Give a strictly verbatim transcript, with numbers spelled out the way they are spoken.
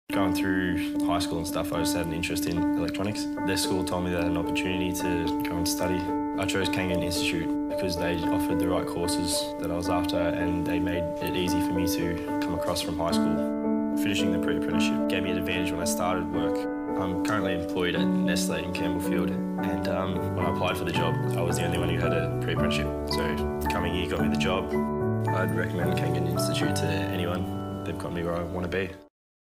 Going through high school and stuff, I just had an interest in electronics. Their school told me they had an opportunity to go and study. I chose Kangan Institute because they offered the right courses that I was after, and they made it easy for me to come across from high school. Finishing the pre-apprenticeship gave me an advantage when I started work. I'm currently employed at Nestle in Campbellfield, and um, when I applied for the job, I was the only one who had a pre-apprenticeship. So coming here got me the job. I'd recommend Kangan Institute to anyone. They've got me where I want to be.